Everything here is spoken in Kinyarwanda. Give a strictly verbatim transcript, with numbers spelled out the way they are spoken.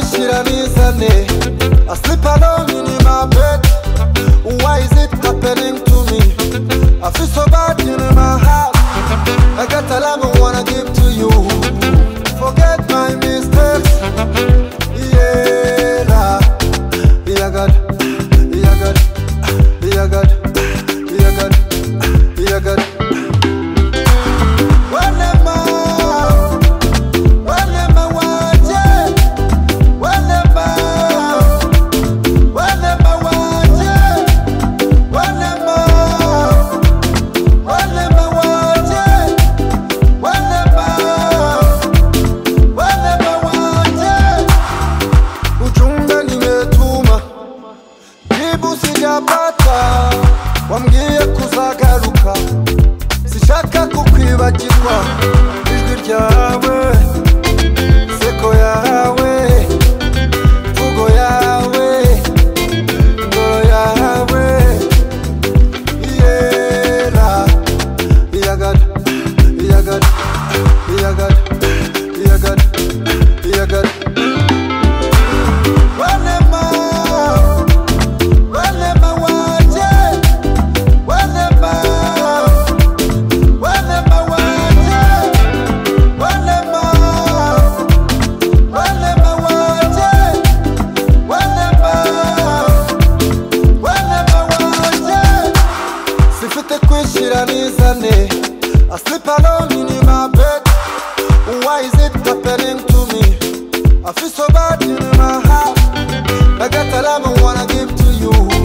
kwishira nizane. I sleep alone in my bed. Why is it happening to me? I feel so bad in my heart. I got a love I wanna give to you. Forget my mistakes. Yeah, nah. Yeah, God. Yeah, God. Yeah, God. Yeah, God. Yeah, God. Wenema, Wenema waje, Wenema, Wenema waje, Wenema, Wenema waje, Wenema, Wenema waje. Ujumbe nimetuma, jibu sijapata, wambwiye kuzagaruka. Sishaka kukwibagirwa, ijwi ryawe, seko yawe, mvugo yawe, ngoro yawe. Yeah, yeah, God, yeah, God, yeah, God, yeah, God, yeah, God. Wenema, Wenema waje, Wenema. Wenema waje, Wenema, Wenema waje, Wenema, Wenema waje. Sifite kwishira nizane. I sleep alone in my bed. Why is it happening to me? I feel so bad in my heart. I got a love I wanna give to you.